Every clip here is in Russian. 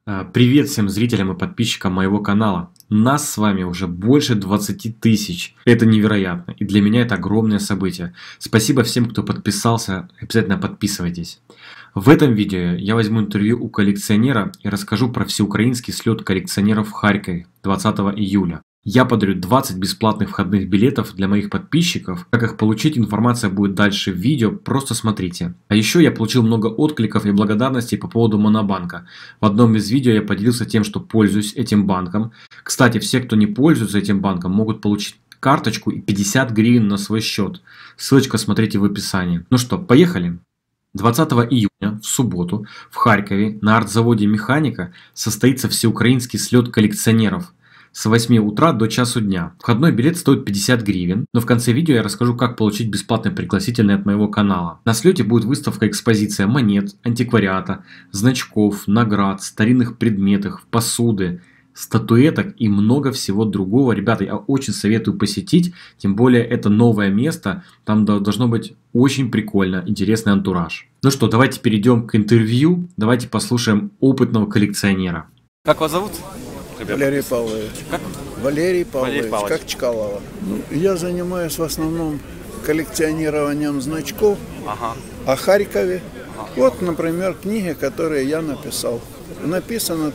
Привет всем зрителям и подписчикам моего канала. Нас с вами уже больше 20 тысяч. Это невероятно. И для меня это огромное событие. Спасибо всем, кто подписался. Обязательно подписывайтесь. В этом видео я возьму интервью у коллекционера и расскажу про всеукраинский слет коллекционеров в Харькове 20 июля. Я подарю 20 бесплатных входных билетов для моих подписчиков. Как их получить, информация будет дальше в видео, просто смотрите. А еще я получил много откликов и благодарностей по поводу Монобанка. В одном из видео я поделился тем, что пользуюсь этим банком. Кстати, все, кто не пользуется этим банком, могут получить карточку и 50 гривен на свой счет. Ссылочка смотрите в описании. Ну что, поехали! 20 июня, в субботу, в Харькове на артзаводе «Механика» состоится всеукраинский слет коллекционеров. С 8 утра до часу дня. Входной билет стоит 50 гривен, но в конце видео я расскажу, как получить бесплатный пригласительный от моего канала. На слете будет выставка-экспозиция монет, антиквариата, значков, наград, старинных предметов, посуды, статуэток и много всего другого. Ребята, я очень советую посетить, тем более это новое место, там должно быть очень прикольно, интересный антураж. Ну что, давайте перейдем к интервью, давайте послушаем опытного коллекционера. Как вас зовут? Валерий Павлович. Как? Валерий Павлович, Павлович. как Чкалова. Я занимаюсь в основном коллекционированием значков о Харькове. Вот, например, книги, которые я написал. Написано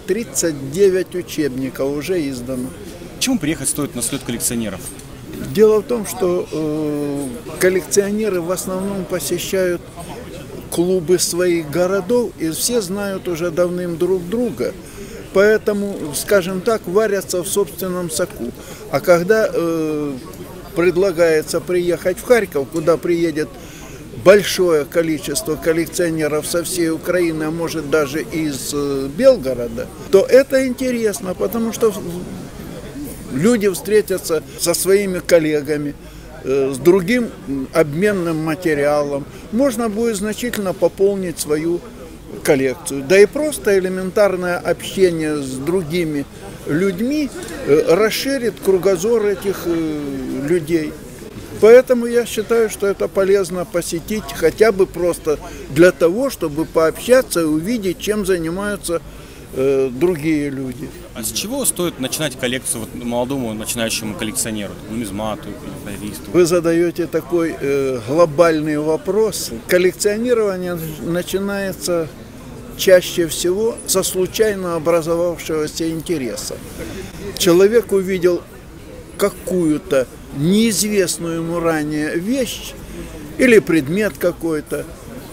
39 учебников, уже издано. Почему приехать стоит на слет коллекционеров? Дело в том, что коллекционеры в основном посещают клубы своих городов, и все знают уже давным друг друга. Поэтому, скажем так, варятся в собственном соку. А когда предлагается приехать в Харьков, куда приедет большое количество коллекционеров со всей Украины, а может даже из Белгорода, то это интересно, потому что люди встретятся со своими коллегами, с другим обменным материалом. Можно будет значительно пополнить свою коллекцию. Да и просто элементарное общение с другими людьми расширит кругозор этих людей. Поэтому я считаю, что это полезно посетить хотя бы просто для того, чтобы пообщаться и увидеть, чем занимаются другие люди. А с чего стоит начинать коллекцию молодому начинающему коллекционеру, нумизмату, флористу? Вы задаете такой глобальный вопрос. Коллекционирование начинается чаще всего со случайно образовавшегося интереса. Человек увидел какую-то неизвестную ему ранее вещь или предмет какой-то,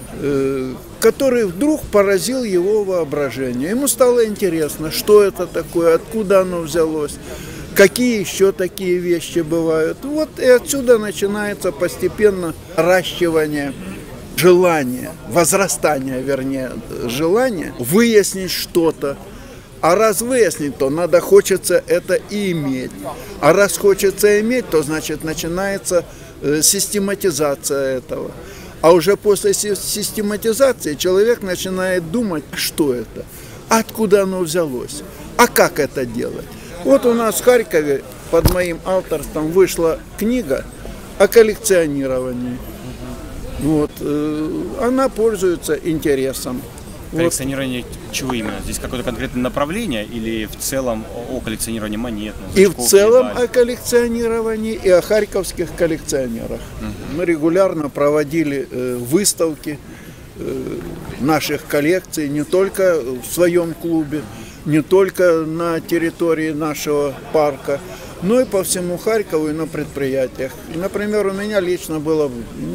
который вдруг поразил его воображение. Ему стало интересно, что это такое, откуда оно взялось, какие еще такие вещи бывают. Вот и отсюда начинается постепенно наращивание желания, возрастание, вернее, желания выяснить что-то. А раз выяснить, то хочется это и иметь. А раз хочется иметь, то значит начинается систематизация этого. А уже после систематизации человек начинает думать, что это, откуда оно взялось, а как это делать. Вот у нас в Харькове под моим авторством вышла книга о коллекционировании. Вот, она пользуется интересом. Коллекционирование чего именно? Здесь какое-то конкретное направление или в целом о коллекционировании монет? И в целом о коллекционировании, и о харьковских коллекционерах. Мы регулярно проводили выставки наших коллекций не только в своем клубе, не только на территории нашего парка, но и по всему Харькову и на предприятиях. И, например, у меня лично было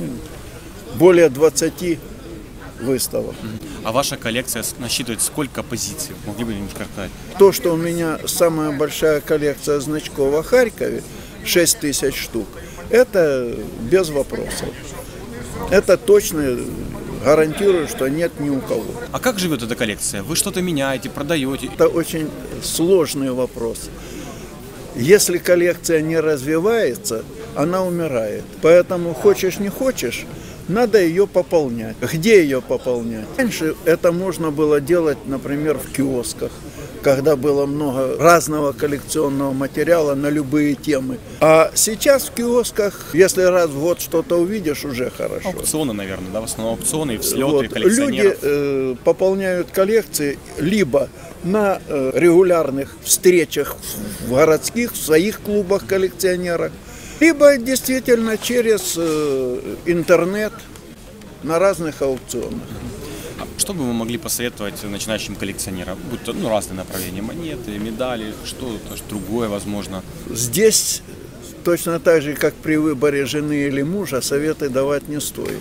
более 20 выставок. А ваша коллекция насчитывает сколько позиций? Могли бы немножко сказать? То, что у меня самая большая коллекция значков о Харькове, 6000 штук, это без вопросов. Это точно гарантирую, что нет ни у кого. А как живет эта коллекция? Вы что-то меняете, продаете? Это очень сложный вопрос. Если коллекция не развивается, она умирает. Поэтому хочешь не хочешь, надо ее пополнять. Где ее пополнять? Раньше это можно было делать, например, в киосках, когда было много разного коллекционного материала на любые темы. А сейчас в киосках, если раз в год что-то увидишь, уже хорошо. Аукционы, наверное, да, в основном аукционы и взлеты Вот. коллекционеров. Люди пополняют коллекции либо на регулярных встречах в городских, в своих клубах коллекционеров, либо действительно через интернет на разных аукционах. Что бы вы могли посоветовать начинающим коллекционерам? Будь то разные направления, монеты, медали, что-то другое, возможно. Здесь точно так же, как при выборе жены или мужа, советы давать не стоит.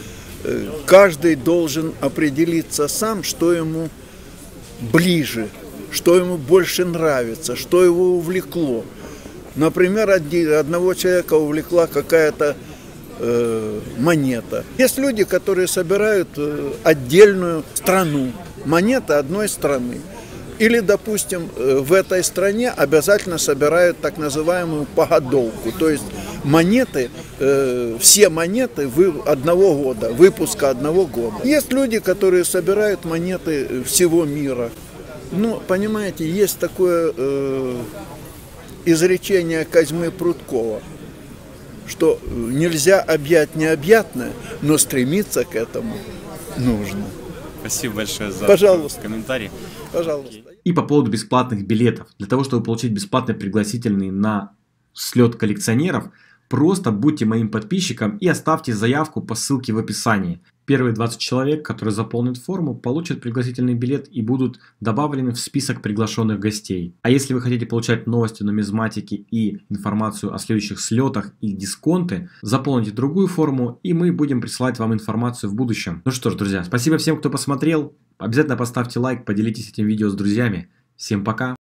Каждый должен определиться сам, что ему ближе, что ему больше нравится, что его увлекло. Например, одного человека увлекла какая-то монета. Есть люди, которые собирают отдельную страну, монета одной страны. Или, допустим, в этой стране обязательно собирают так называемую погодовку, то есть монеты, все монеты одного года, выпуска одного года. Есть люди, которые собирают монеты всего мира. Ну, понимаете, есть такое изречение Козьмы Прудкова, что нельзя объять необъятное, но стремиться к этому нужно. Спасибо большое за комментарий. Пожалуйста. И по поводу бесплатных билетов. Для того, чтобы получить бесплатный пригласительный на слет коллекционеров, просто будьте моим подписчиком и оставьте заявку по ссылке в описании. Первые 20 человек, которые заполнят форму, получат пригласительный билет и будут добавлены в список приглашенных гостей. А если вы хотите получать новости нумизматики и информацию о следующих слетах и дисконты, заполните другую форму, и мы будем присылать вам информацию в будущем. Ну что ж, друзья, спасибо всем, кто посмотрел. Обязательно поставьте лайк, поделитесь этим видео с друзьями. Всем пока!